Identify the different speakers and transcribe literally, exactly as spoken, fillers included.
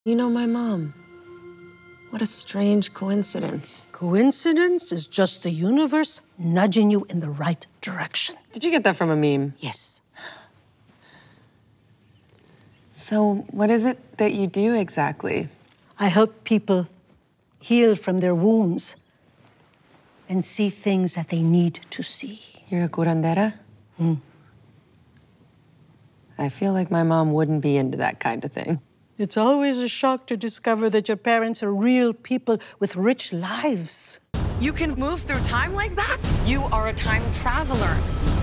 Speaker 1: You know my mom. What a strange coincidence.
Speaker 2: Coincidence is just the universe nudging you in the right direction.
Speaker 1: Did you get that from a meme?
Speaker 2: Yes.
Speaker 1: So what is it that you do exactly?
Speaker 2: I help people heal from their wounds and see things that they need to see.
Speaker 1: You're a curandera?
Speaker 2: Hmm.
Speaker 1: I feel like my mom wouldn't be into that kind of thing.
Speaker 2: It's always a shock to discover that your parents are real people with rich lives.
Speaker 3: You can move through time like that? You are a time traveler.